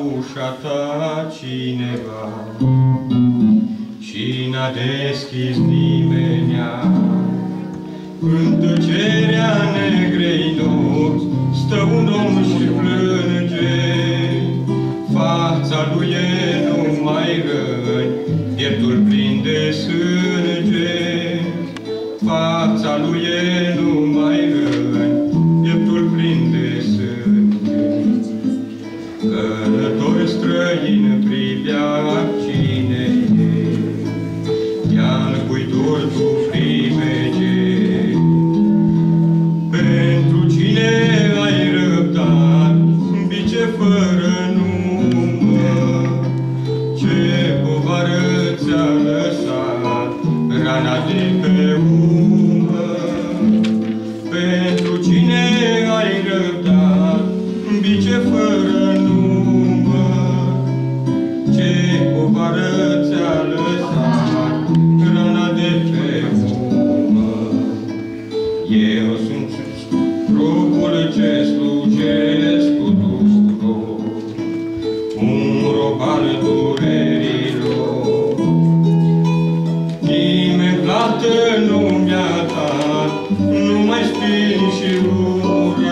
ușa ta cineva și n-a deschis nimenea. În tăcerea negrei nopți stă un om și plânge, fața lui e numai răni, pieptul plin de sânge. Fața lui e numai răni, pieptul plin de sânge. Călător străin privea cine e, ia-n cuitor tu primege. Pentru cine ai răbdat bice fără număr, ce povară ți-a lăsat rana de pe umăr. Pentru cine ai răbdat bice fără număr, ce povară ți-a lăsat rana de pe umăr. Eu sunt robul ce slujesc tuturor, un rob al durerilor. Nimeni plată nu mi-a dat, numai spin și ură.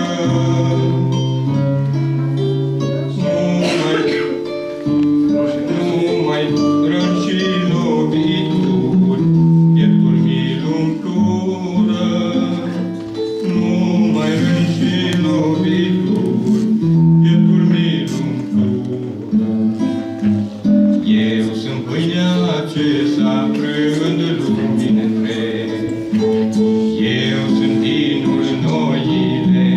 Numai răni și lovituri, pieptul mi-l umplură. Numai răni și lovituri, pieptul mi-l umplură. Eu sunt pâinea ce s-aprând lumini întreg, eu sunt vinul noile.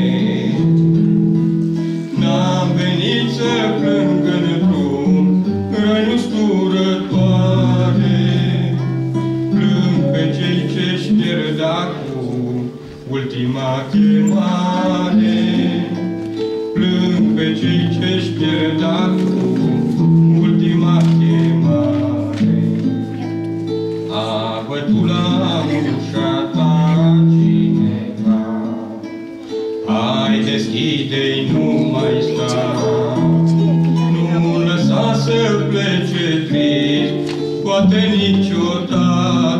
N-am venit să plâng în drum răni usturătoare, plâng pe cei ce-și pierd acum ultima chemare. Plâng pe cei ce-și pierd acum ultima chemare. A bătut la ușa ta cineva, hai deschide-i, nu mai sta. Nu lăsa să plece trist, poate niciodată.